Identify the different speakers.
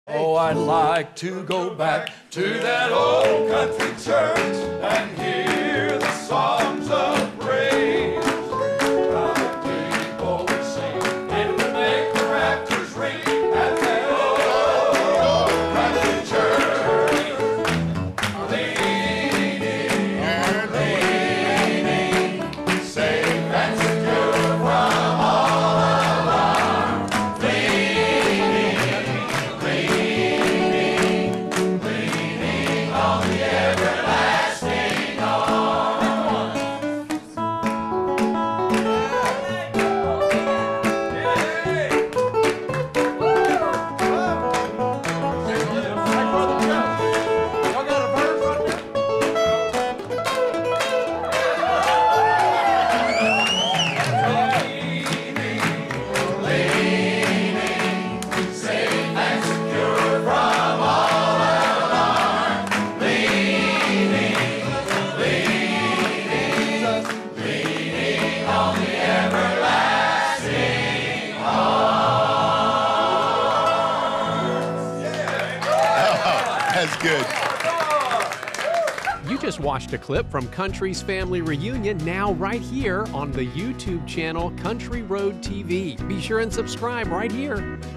Speaker 1: Oh, I'd like to go back to that old country church and hear the songs of praise. How the people would sing, it would make the rafters ring at that old country church. Leaning, safe and secure from all alarm. Leaning on the everlasting arm. Safe and secure from all alarm. Leaning on the everlasting arm.
Speaker 2: That's good.
Speaker 3: You just watched a clip from Country's Family Reunion, now right here on the YouTube channel Country Road TV. Be sure and subscribe right here.